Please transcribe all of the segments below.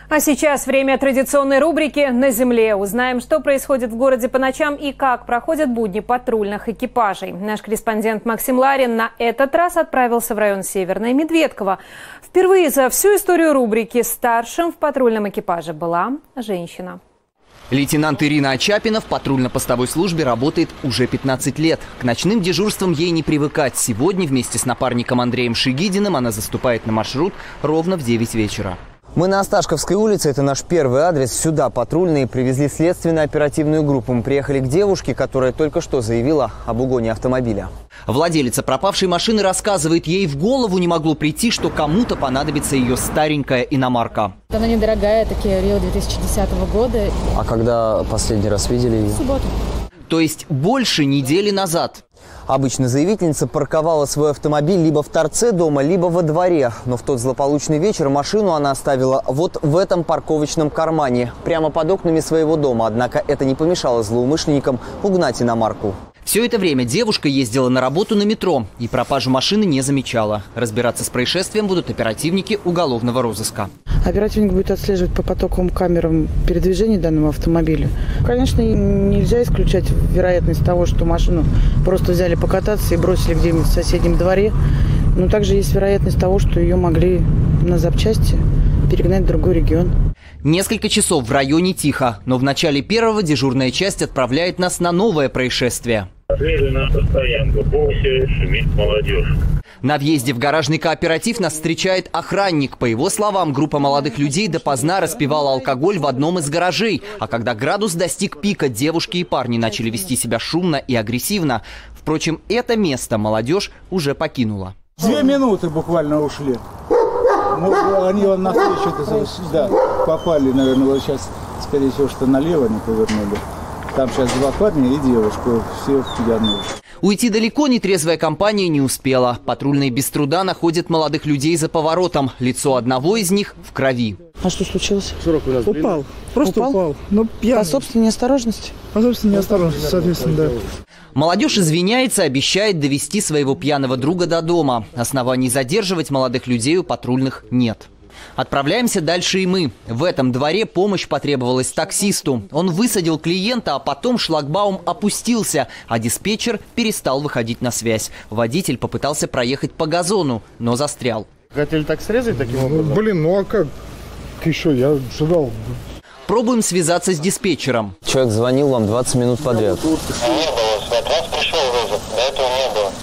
А сейчас время традиционной рубрики «На земле». Узнаем, что происходит в городе по ночам и как проходят будни патрульных экипажей. Наш корреспондент Максим Ларин на этот раз отправился в район Северная Медведково. Впервые за всю историю рубрики старшим в патрульном экипаже была женщина. Лейтенант Ирина Очапина в патрульно-постовой службе работает уже 15 лет. К ночным дежурствам ей не привыкать. Сегодня вместе с напарником Андреем Шигидиным она заступает на маршрут ровно в 9 вечера. Мы на Осташковской улице, это наш первый адрес. Сюда патрульные привезли следственно-оперативную группу. Мы приехали к девушке, которая только что заявила об угоне автомобиля. Владелица пропавшей машины рассказывает, ей в голову не могло прийти, что кому-то понадобится ее старенькая иномарка. Она недорогая, такие Рио 2010 года. А когда последний раз видели ее? В субботу. То есть больше недели назад. Обычно заявительница парковала свой автомобиль либо в торце дома, либо во дворе. Но в тот злополучный вечер машину она оставила вот в этом парковочном кармане, прямо под окнами своего дома. Однако это не помешало злоумышленникам угнать иномарку. Все это время девушка ездила на работу на метро и пропажу машины не замечала. Разбираться с происшествием будут оперативники уголовного розыска. Оперативник будет отслеживать по потоковым камерам передвижения данного автомобиля. Конечно, нельзя исключать вероятность того, что машину просто взяли покататься и бросили где-нибудь в соседнем дворе. Но также есть вероятность того, что ее могли на запчасти перегнать в другой регион. Несколько часов в районе тихо, но в начале первого дежурная часть отправляет нас на новое происшествие. Наша стоянка, шумит молодежь. На въезде в гаражный кооператив нас встречает охранник. По его словам, группа молодых людей допоздна распивала алкоголь в одном из гаражей. А когда градус достиг пика, девушки и парни начали вести себя шумно и агрессивно. Впрочем, это место молодежь уже покинула. 2 минуты буквально ушли. Они навстречу сюда попали, наверное, вот сейчас, скорее всего, что налево не повернули. Там сейчас 2 парня и девушку, все пьяные. Уйти далеко нетрезвая компания не успела. Патрульные без труда находят молодых людей за поворотом. Лицо одного из них в крови. А что случилось? Упал. Просто упал. Ну, по собственной неосторожности? По собственной неосторожности, соответственно, да. Молодежь извиняется, обещает довести своего пьяного друга до дома. Оснований задерживать молодых людей у патрульных нет. Отправляемся дальше и мы. В этом дворе помощь потребовалась таксисту. Он высадил клиента, а потом шлагбаум опустился, а диспетчер перестал выходить на связь. Водитель попытался проехать по газону, но застрял. Хотели так срезать таким образом? Блин, ну а как? Еще я ожидал. Пробуем связаться с диспетчером. Человек звонил вам 20 минут подряд. Не было, от вас пришел вызов, до этого не было.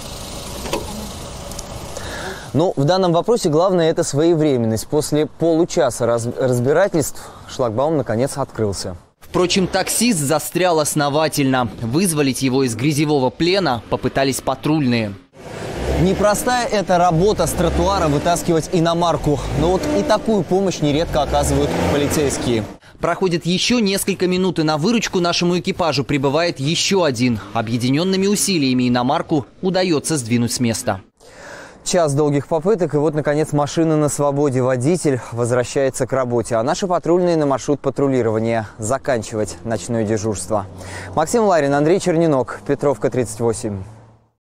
Ну, в данном вопросе главное – это своевременность. После получаса разбирательств шлагбаум наконец открылся. Впрочем, таксист застрял основательно. Вызволить его из грязевого плена попытались патрульные. Непростая это работа с тротуара вытаскивать иномарку. Но вот и такую помощь нередко оказывают полицейские. Проходит еще несколько минут, и на выручку нашему экипажу прибывает еще один. Объединенными усилиями иномарку удается сдвинуть с места. Час долгих попыток, и вот, наконец, машина на свободе. Водитель возвращается к работе. А наши патрульные на маршрут патрулирования заканчивать ночное дежурство. Максим Ларин, Андрей Черненок, Петровка, 38.